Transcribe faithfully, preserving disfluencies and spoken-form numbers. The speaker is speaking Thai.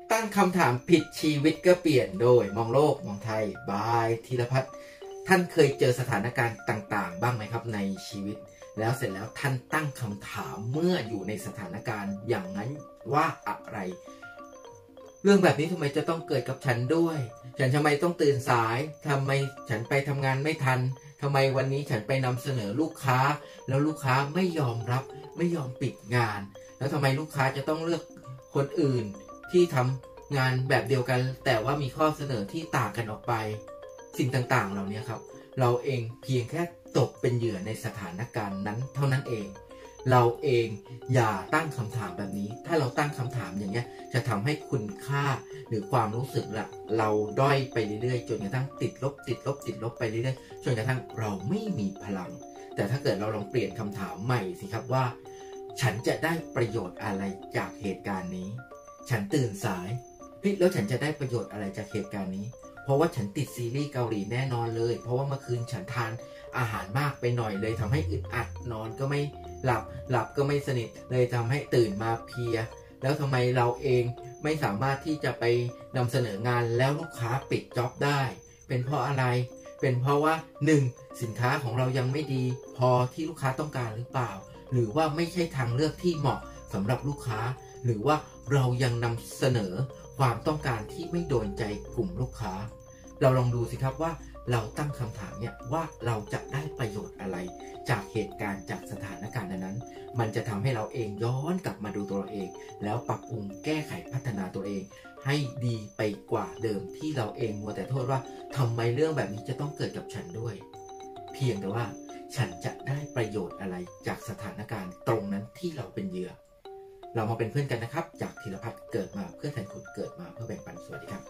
ตั้งคำถามผิดชีวิตก็เปลี่ยนโดยมองโลกมองไทยบายธีรพัฒน์ท่านเคยเจอสถานการณ์ต่างๆบ้างไหมครับในชีวิตแล้วเสร็จแล้วท่านตั้งคำถามเมื่ออยู่ในสถานการณ์อย่างนั้นว่าอะไรเรื่องแบบนี้ทำไมจะต้องเกิดกับฉันด้วยฉันทำไมต้องตื่นสายทำไมฉันไปทำงานไม่ทันทำไมวันนี้ฉันไปนำเสนอลูกค้าแล้วลูกค้าไม่ยอมรับไม่ยอมปิดงานแล้วทำไมลูกค้าจะต้องเลือกคนอื่นที่ทำงานแบบเดียวกันแต่ว่ามีข้อเสนอที่ต่างกันออกไปสิ่งต่างๆเหล่านี้ครับเราเองเพียงแค่ตกเป็นเหยื่อในสถานการณ์นั้นเท่านั้นเองเราเองอย่าตั้งคำถามแบบนี้ถ้าเราตั้งคำถามอย่างนี้จะทำให้คุณค่าหรือความรู้สึกละเราด้อยไปเรื่อยๆจนกระทั่งติดลบติดลบติดลบไปเรื่อยๆจนกระทั่งเราไม่มีพลังแต่ถ้าเกิดเราลองเปลี่ยนคำถามใหม่สิครับว่าฉันจะได้ประโยชน์อะไรจากเหตุการณ์นี้ฉันตื่นสายพี่แล้วฉันจะได้ประโยชน์อะไรจากเหตุการณ์นี้เพราะว่าฉันติดซีรีส์เกาหลีแน่นอนเลยเพราะว่าเมื่อคืนฉันทานอาหารมากไปหน่อยเลยทำให้อึดอัดนอนก็ไม่หลับหลับก็ไม่สนิทเลยทำให้ตื่นมาเพลียแล้วทำไมเราเองไม่สามารถที่จะไปนำเสนองานแล้วลูกค้าปิดจ็อบได้เป็นเพราะอะไรเป็นเพราะว่า หนึ่ง สินค้าของเรายังไม่ดีพอที่ลูกค้าต้องการหรือเปล่าหรือว่าไม่ใช่ทางเลือกที่เหมาะสำหรับลูกค้าหรือว่าเรายังนำเสนอความต้องการที่ไม่โดนใจกลุ่มลูกค้าเราลองดูสิครับว่าเราตั้งคำถามเนี่ยว่าเราจะได้ประโยชน์อะไรจากเหตุการณ์จากสถานการณ์นั้นมันจะทำให้เราเองย้อนกลับมาดูตัวเราเองแล้วปรับปรุงแก้ไขพัฒนาตัวเองให้ดีไปกว่าเดิมที่เราเองมัวแต่โทษว่าทำไมเรื่องแบบนี้จะต้องเกิดกับฉันด้วยเพียงแต่ว่าฉันจะได้ประโยชน์อะไรจากสถานการณ์ตรงนั้นที่เราเป็นเหยื่อเรามาเป็นเพื่อนกันนะครับจากธีรพัฒน์เกิดมาเพื่อแทนคุณเกิดมาเพื่อแบ่งปันสวัสดีครับ